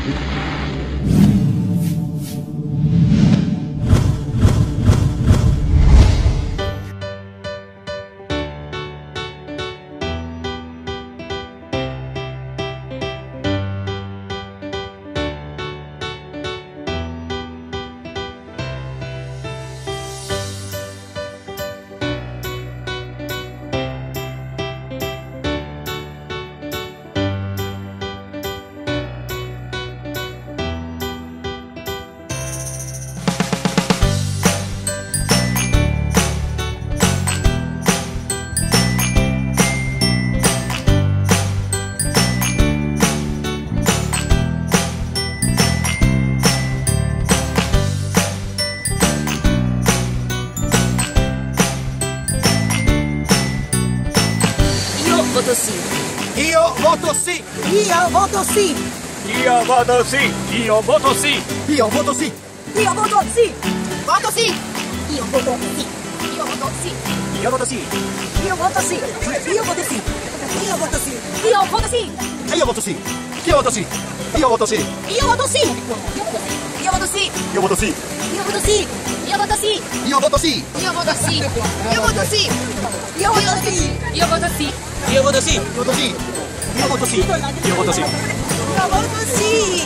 Voto sì. Io voto sì. Io voto sì. Io voto sì. Io voto sì. Io voto sì. Io voto sì. Voto sì. Io voto sì. Io voto sì. Io voto sì. Io voto sì. Io voto sì. Io voto sì. Io voto sì. E io voto sì. Io voto sì. Io voto sì. Io voto sì. Io voto sì. Io voto sì. Io voto sì. Io voto sì. Io voto sì. Io voto sì. Io voto sì. Io voto sì. Io voto sì. Io voto sì. Io voto sì. Io voto sì. Io voto sì. Io voto sì.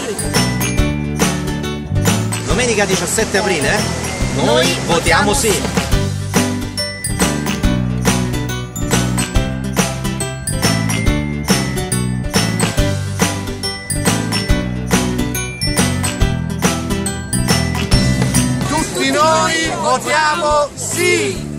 Domenica 17 aprile, noi votiamo sì. Tutti noi votiamo sì.